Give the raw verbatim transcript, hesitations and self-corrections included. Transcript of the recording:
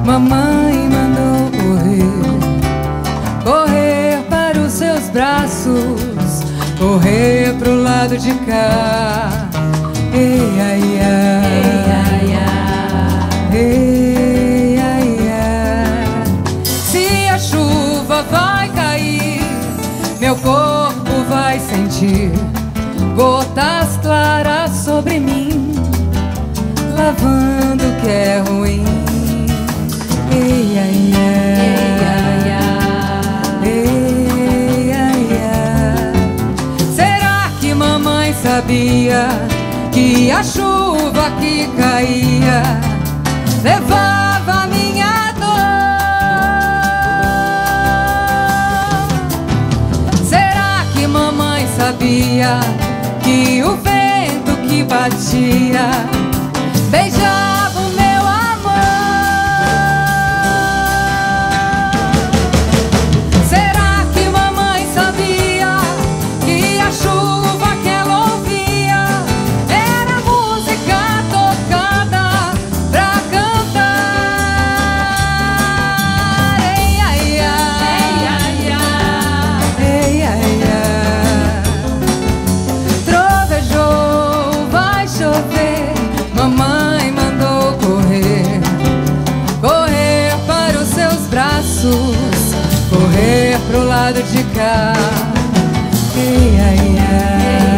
Mamãe mandou correr, correr para os seus braços, correr pro lado de cá. Ei, ai, ai, ei, ai, ai. Se a chuva vai cair, meu corpo vai sentir gotas claras sobre mim, lavando o que é ruim. Ei, ai, ai, ei, ai, ai. Será que mamãe sabia que a chuva que caía levava a minha dor? Será que mamãe sabia que o vento que batia beijava o meu amor? Será que mamãe sabia que a chuva que ela ouvia era música tocada pra cantar? Ei, ai, ai, ei, ai, ai. Trovejou, vai chover, mamãe mandou correr, correr para os seus braços, correr pro lado de cá. Ei, ai, ai.